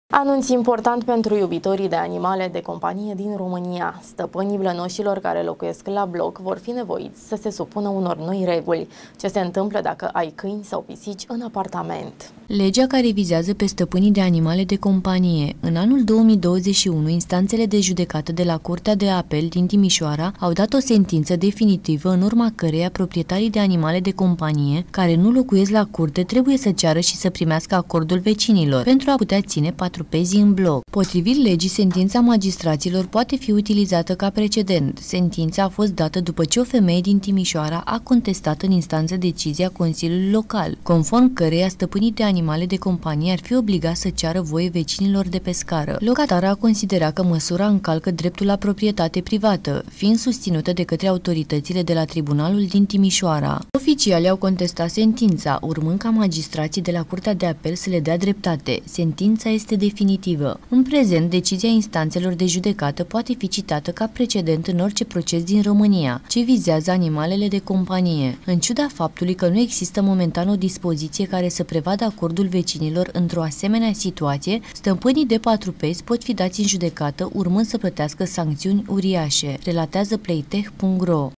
Anunț important pentru iubitorii de animale de companie din România. Stăpânii blănoșilor care locuiesc la bloc vor fi nevoiți să se supună unor noi reguli. Ce se întâmplă dacă ai câini sau pisici în apartament? Legea care vizează pe stăpânii de animale de companie. În anul 2021, instanțele de judecată de la Curtea de Apel din Timișoara au dat o sentință definitivă în urma căreia proprietarii de animale de companie care nu locuiesc la curte trebuie să ceară și să primească acordul vecinilor pentru a putea ține patrupezii în bloc. Potrivit legii, sentința magistraților poate fi utilizată ca precedent. Sentința a fost dată după ce o femeie din Timișoara a contestat în instanță decizia Consiliului Local, conform căreia stăpânii de animale de companie ar fi obligați să ceară voie vecinilor de pe scară. Locatara a considerat că măsura încalcă dreptul la proprietate privată, fiind susținută de către autoritățile de la Tribunalul din Timișoara. Oficialii au contestat sentința, urmând ca magistrații de la Curtea de Apel să le dea dreptate. Sentința este definitivă. În prezent, decizia instanțelor de judecată poate fi citată ca precedent în orice proces din România, ce vizează animalele de companie. În ciuda faptului că nu există momentan o dispoziție care să prevadă acordul vecinilor într-o asemenea situație, stăpânii de patrupezi pot fi dați în judecată urmând să plătească sancțiuni uriașe, relatează playtech.ro.